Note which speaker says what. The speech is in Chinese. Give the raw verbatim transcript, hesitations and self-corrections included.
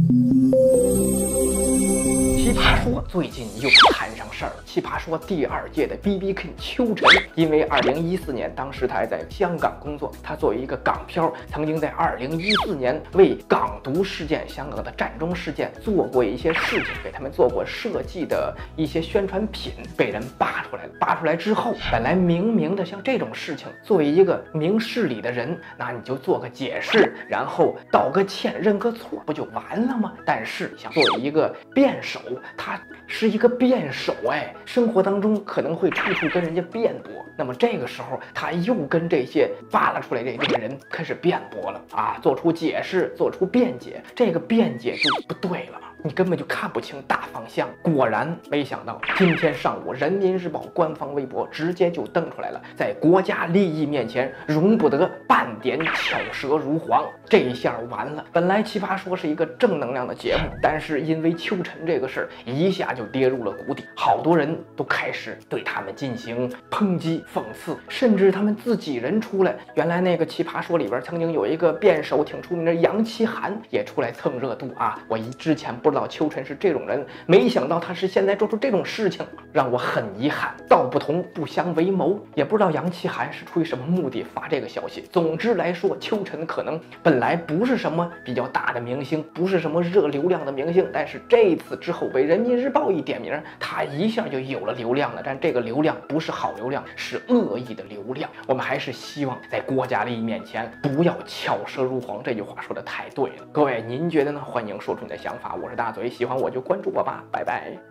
Speaker 1: 奇葩说最近又摊上事儿了。奇葩说第二届的 B B King 秋晨，因为二零一四年当时他还在香港工作，他作为一个港漂，曾经在二零一四年为港独事件、香港的战中事件做过一些事情，给他们做过设计的一些宣传品，被人扒出来了。扒出来之后，本来明明的像这种事情，作为一个明事理的人，那你就做个解释，然后道个歉、认个错，不就完了吗？但是想作为一个辩手，他是一个辩手，哎，生活当中可能会处处跟人家辩驳。那么这个时候，他又跟这些扒拉出来这些人开始辩驳了啊，做出解释，做出辩解，这个辩解就不对了。你根本就看不清大方向。果然，没想到今天上午，人民日报官方微博直接就登出来了，在国家利益面前，容不得半点巧舌如簧。这一下完了，本来奇葩说是一个正能量的节目，但是因为秋晨这个事儿，一下就跌入了谷底，好多人都开始对他们进行抨击、讽刺，甚至他们自己人出来。原来那个奇葩说里边曾经有一个辩手挺出名的杨奇涵也出来蹭热度啊，我一之前不知道秋晨是这种人，没想到他是现在做出这种事情，让我很遗憾。道不同不相为谋，也不知道杨奇涵是出于什么目的发这个消息。总之来说，秋晨可能本来不是什么比较大的明星，不是什么热流量的明星，但是这一次之后被人民日报一点名，他一下就有了流量了。但这个流量不是好流量，是恶意的流量。我们还是希望在国家利益面前不要巧舌如簧，这句话说的太对了。各位您觉得呢？欢迎说出你的想法。我是大嘴，喜欢我就关注我吧，拜拜。